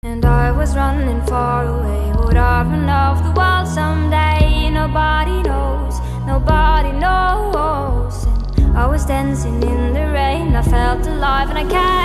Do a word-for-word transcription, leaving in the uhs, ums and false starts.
And I was running far away. Would I run off the world someday? Nobody knows, nobody knows. And I was dancing in the rain, I felt alive and I can't